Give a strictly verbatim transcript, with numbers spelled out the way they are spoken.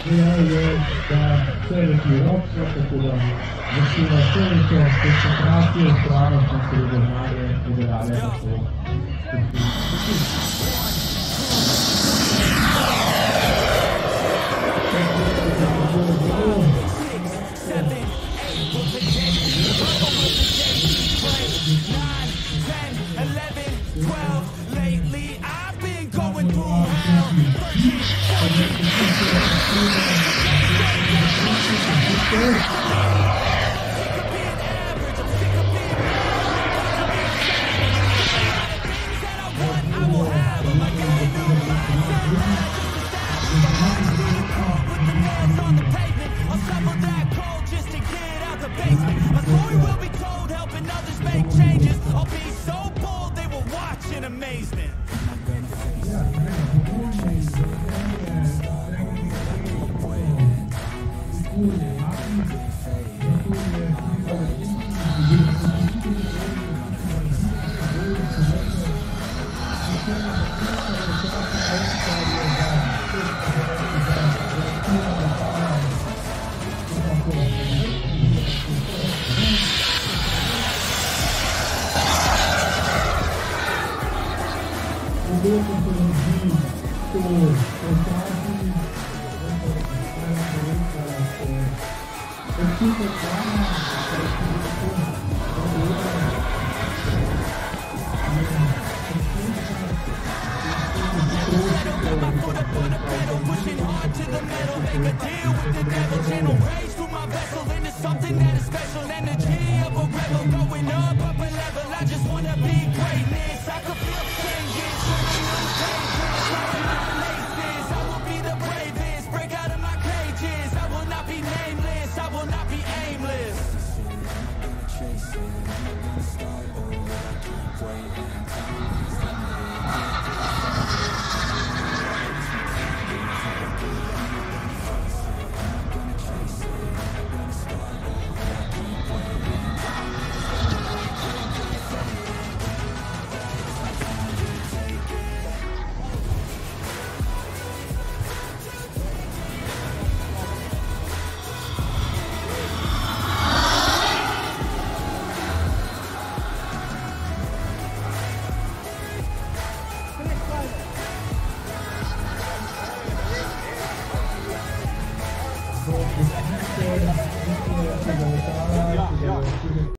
Wydaje, da servi rosso popolare, destinazione che concentrati e strano senza ritornare rivelare da solo. Lately I've been going through hell. I'll be so bold they will watch in amazement. Something that is special, energy of a rebel going up, up a level. I just wanna be greatness. I could feel